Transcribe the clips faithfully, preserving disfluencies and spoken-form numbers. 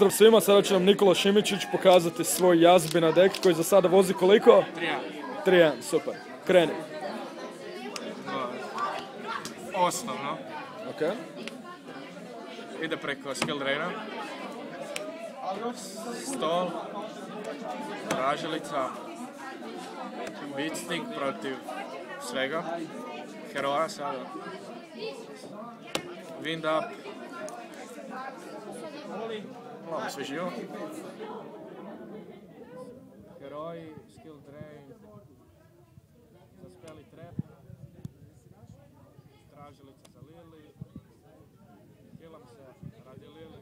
Pozdrav svima, sada će nam Nikola Šimičić pokazati svoj jazbina dek koji za sada vozi koliko? tri jedan. tri jedan, super. Kreni. Osnovno. Ok. Ide preko skill draina. Stol. Tražilica. Beat stick protiv svega. Heroja sada. Wind up. Malo sve živo. Heroji, skill drain. Zaspeli trap. Tražilica za Lili. Healam se radi Lili.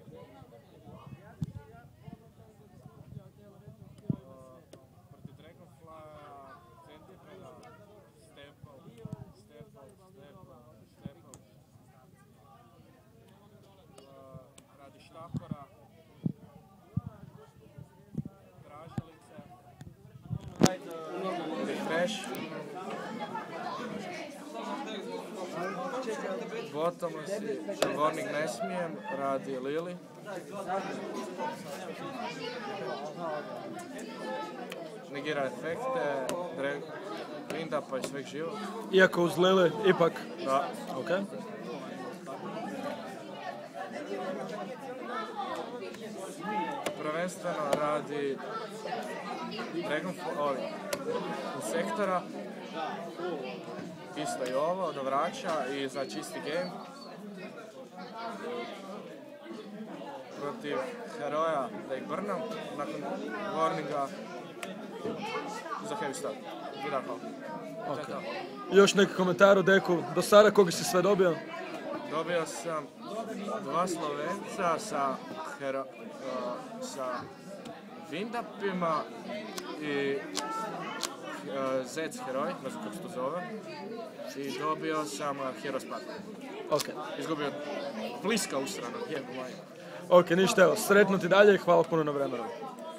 Protiv Dragonflya, Centipeda, Stepov, Stepov, Stepov, Stepov. Radi štapora. Tražilice. Refresh. Bottomless i Warning ne smijem, radi Lili. Negira efekte, wind upa i sveg život. Iako uz Lili, ipak. Da. Ok. Prvenstveno radi Dragonfly, ovi, Insektora. Isto i ovo, do vraća i za čisti game. Protiv heroja da ih brnam, nakon warninga za heavy start. I da hvala. Okay. Još neki komentar o deku, do sada koga si sve dobio? Dobio sam dva Slovenca sa, hero, uh, sa windupima i uh, Zec heroj, ne znam kako se to zove. I dobio sam uh, Hero Spark. Ok. Izgubio bliska usrana, jebo maj. Ok, ništa, evo, sretno ti dalje i hvala puno na vremenu.